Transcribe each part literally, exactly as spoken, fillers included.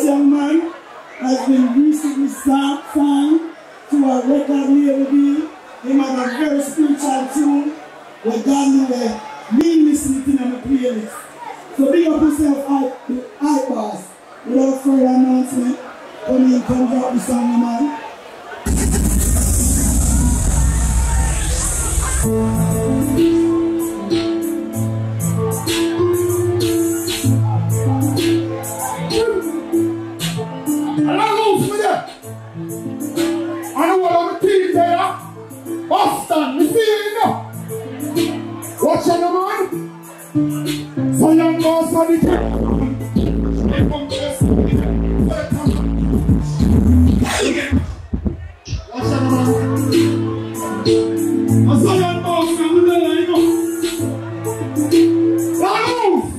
young man has been recently signed to a record label deal. He has a very spiritual tune where God knew that me listening to him on the playlist. So big up yourself, iBoss. Without further announcement, come in, come drop the song, man. Boston, you see it now? Watch out, man. So young boss on the camp. Watch out, man. I saw young boss on the line, you know. Run!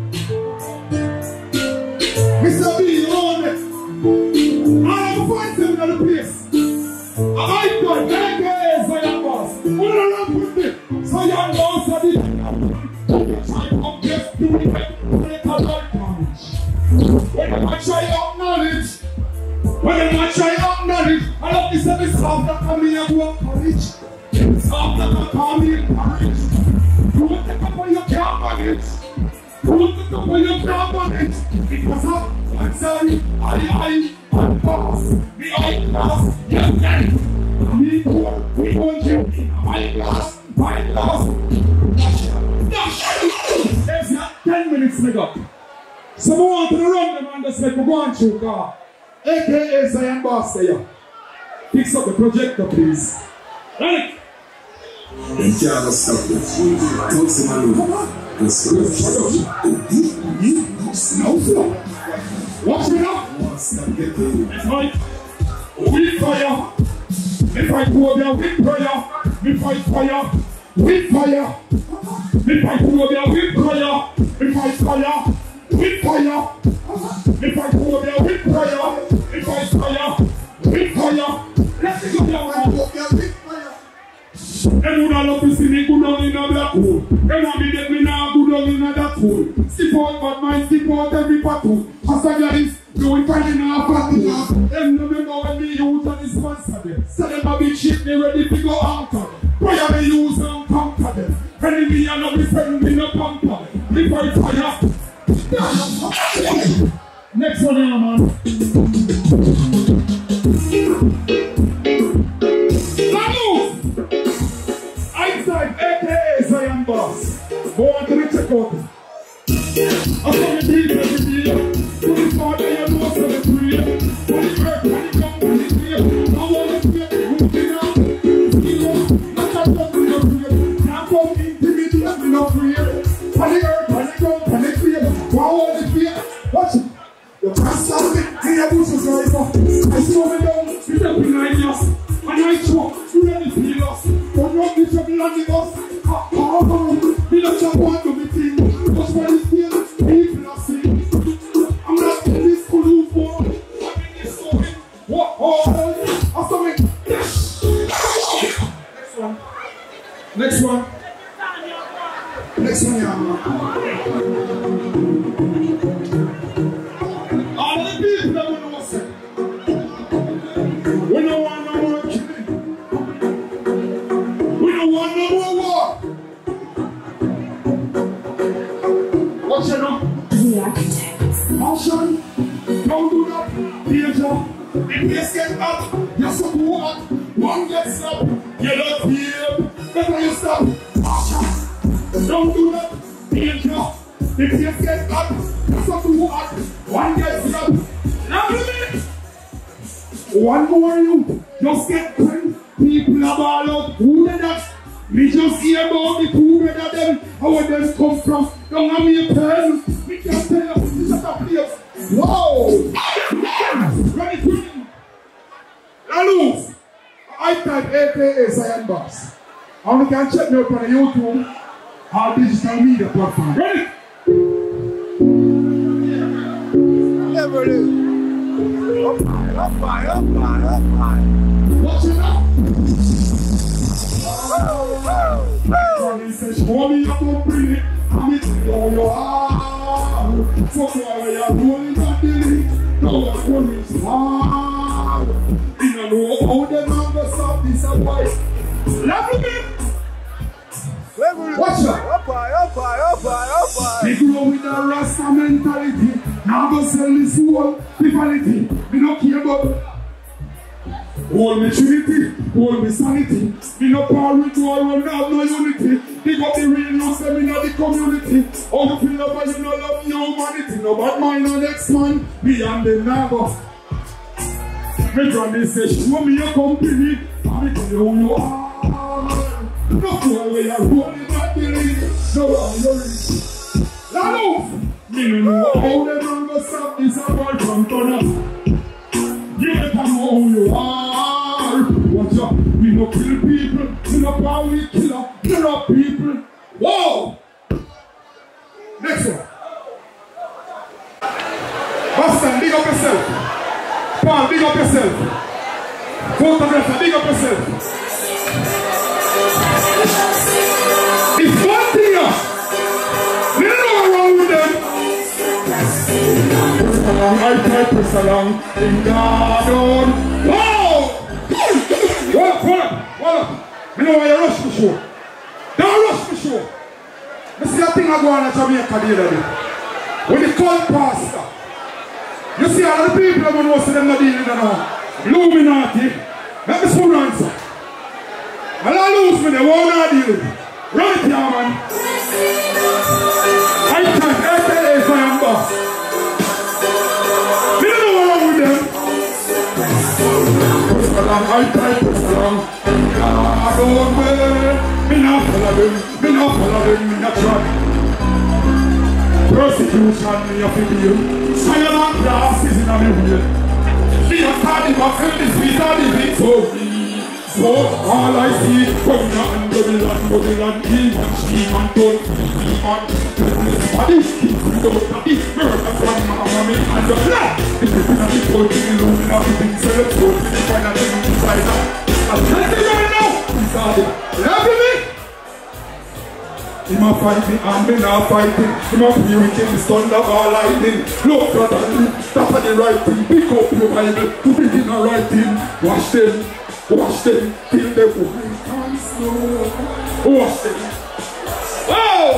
Mister B, you own it. I have a fight him in the place. I might go, thank you. So young boss, what do I put me? So young boss, I did. I come just to me, take a lot knowledge. When I try out knowledge, when I try out knowledge, I love this every song that come in and work college. Song that come in and courage. You want to come when you can't manage. You want to come when you can't manage. Because I'm sorry, I, I, I'm boss. The old boss, you're dead. Me poor, we want you in my glass, my glass. There's not ten minutes, nigga. So we want to run them and just make we go on through car. A K A Zion Boss there. Fix up the projector, please. Right? Them can't stop this. Talk to my room. No flow. Watch me now. That's right. We fire. Me fight over with prayer, me fight fire, with fire. Me fight over with prayer, me fight fire, with fire. Me fight over with prayer, me fight fire, with fire. Let's go down with fire. And would I love to see me good on in a black hole? And I be dead me now good on in a that hole. Skip out but mine, skip out every battle. As I get this, going finding our battle. And remember when me use and this sponsor them. Say them a big shit, they ready to go out on. Why they use and conquer them? Enemy and not be friend, me no pamper. Me fight fire. Next one here, man. Einstein, A K A Zion Boss. Go on to the checkout. I saw the people every day. Put it forward and you know so the prayer. Put it work and it come and it clear. I want to get moving out. Skill, not that come to your prayer. Can't come intimidate me no prayer. On the earth, on the ground, on the clear. Go on the fear. Watch it. You can't stop me. In your bushes right now. I slow me down. You step behind us. And I choke. You let me feel us. Don't run me trouble on the bus. Oh, oh, oh. Me not just want to be thing. Just for this deal, people are saying. I'm not in this school for. I'm in this school. What? Oh, oh, something. Next one. Next one. Next one, yeah. All the people that want to say. We don't want no more killing. We don't want no more war. What's your name? The Architects. Motion. Don't do that. Danger. If you get up, you're so hot. One gets up, you're not here. Better you stop. Motion. Don't do that. Danger. If you get up, you're so hot. One gets up. Now a minute. One more you. Just get ten. People are all out. Who did that? Me just hear about the two of them. How them come from? Don't have me a pen. We can't tell you. This is a place. Whoa! Ready to me. Hello. I type A K A Zion Boss. And we can check me out on YouTube. Our digital media platform. Ready? Never do. Up high, up high, up high, up high. Watch it out. Show me how to bring it. I'm it for your heart. So why are you rolling that delete? No one is hard. You don't know how the numbers of this are white. Love me. Watch out. They grow with a Rasta mentality. Now go sell this whole vanity. We don't care about all me trinity, all me sanity. Me no power with war, we have no unity. They got the real news, them in the community. All you feel about you no love humanity. No bad mind or next man, beyond the nago. Me granny say, show me your company. I tell you who you are. No fool where you're rolling that believe. No one worries. Lalo! Me no know how the numbers stop this apart from Tona. You better know who you are. Watch out, we no kill people. We no power, we killer. We no people. Whoa! Next one. Boston, big up yourself. Paul, big up yourself. Photographer, big up yourself. It's one thing up. We don't know what's wrong with them. I try to salon in garden. Wow! Hold up, hold up, hold up. You know why you rush for sure. Don't rush for sure. You see that thing I go on at Jamaica the other day. When they call pastor. You see all the people that know see them not dealing with them. Illuminati. Let me spoon answer. I'll lose me, they won't not deal with it. Run it here, man. I can't F L A if I am boss. We don't know what's wrong with them. I try to along. I don't wear. Me not follow them. Me not follow them. Me not try. Persecution me up in you. Silent grass is in a million. Me not starting back in this piece of the victory. So all I see from the land, the land, the land, even sheep and gold, and body, keep the body, murder from mommy and the blood. If you feel the cold, you know nothing, so let's go to the final thing inside that. I'll tell you right now, inside it. Love me? He ma fight me and me not fighting. He ma free wicked, the thunder or lightning. Look for that, that's the right thing. Pick up your Bible, put it in the right thing. Wash them. Wash them till they white and slow. Wash them. Oh!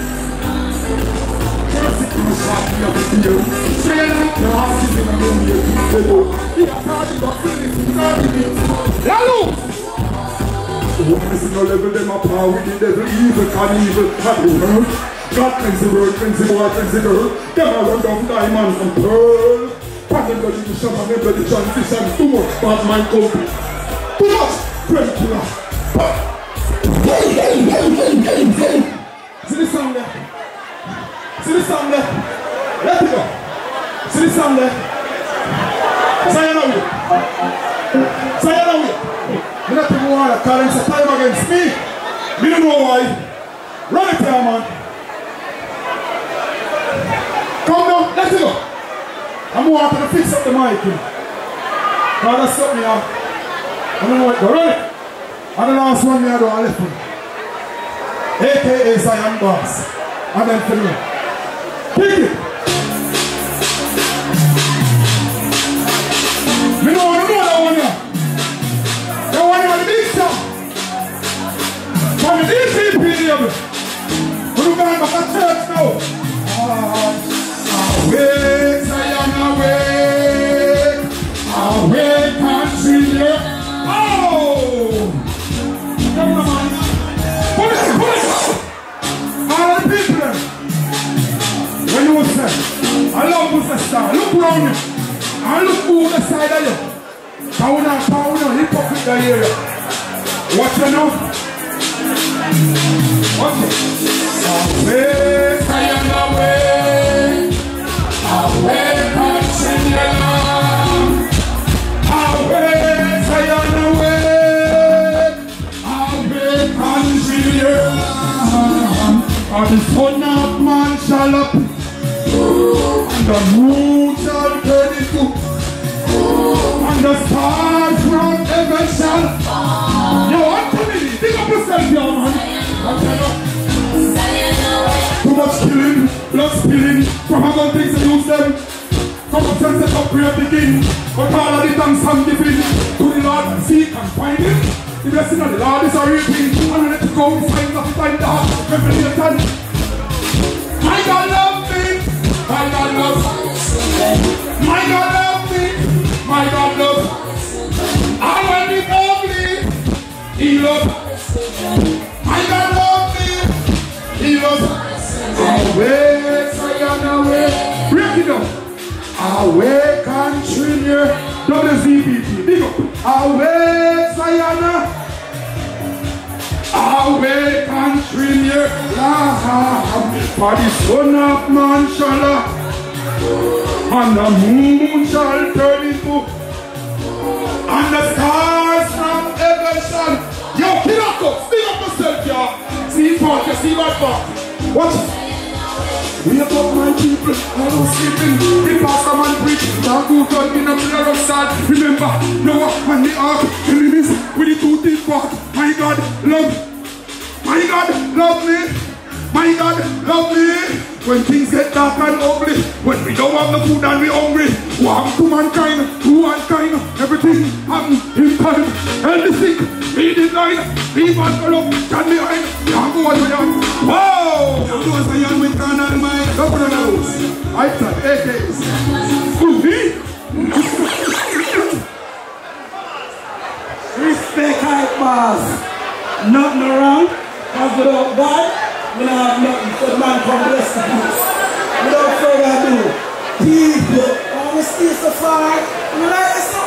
Persecution, you have to do. Train and classes in a room, you have to do. You have to do. Lalo! When I see no level, them a power with the devil, evil, can evil, happy world. God cleanse the world, cleanse the boy, cleanse the girl. Them a run down diamond and pearl. Pattern bloody mission, and bloody transition. Too much bad mind company. Too much brain killer. See the sound there? See the sound there? Let it go. See the sound there? Sayonara. Sayonara. Me not even want to call him say time against me. Me don't know why. Run it here, man. Come down. Let it go. I'm going to fix up the mic. God has stopped me out. I don't know what to do. Run it. And the last one me I do, I left him. A K A Zion Boss. And then for me. Pick it. Me know I know that one here. That one here, the big song. From the D P P level. We're going back to church now. Awake, Zion, awake. Awake, country, yeah. I love Musa Star. Look around you. I look who the side of you. Pound and pound and hip hop in the area. Watch you now. Watch it. Away, Zion, away. Away, country, away, Zion, away. Away, country, and the son of man shall up. And the moon shall turn into and the stars from heaven shall Yo, Anthony, dig up yourself, yo, man. Too much killing, blood spilling, from other things to use them. Come on, Destruction set up where begin. But all of the thanks I'm giving to the Lord, seek and find him. The blessing of the Lord is a real thing. And let it go, find the find the heart, revelation. My God love me. My God loves. My God love me. My God loves. And when he love me, he loves. My God love me. He loves. Awake, Zion, awake. Break it up. Awake, country near W Z B T. Big up. Awake, Zion. Awake, country near Lamb. For the Son of Man shall and the moon shall turn into, and the stars from heaven shall. Yo, get up, speak up yourself, y'all. See part, you see what part. Watch. We have got my people, I don't sleeping. The pastor man preach, now go God in a pillar of salt. Remember, Noah and the ark, enemies with the two teeth part. My God, love. My God, love me. My God, love me. When things get dark and ugly, when we don't have the food and we hungry, who happen to mankind, who mankind, everything happen in time. And the sick, be the line, be bad for love, stand behind, can't go on Zion. Wow! Can't go on Zion with carnal mind. Up on the nose. I thought eight days. Who's me? Respect hype boss. Nothing around. Because without God, we don't have nothing. So the man come bless the house. Without further ado, people, all the states so far, we like this.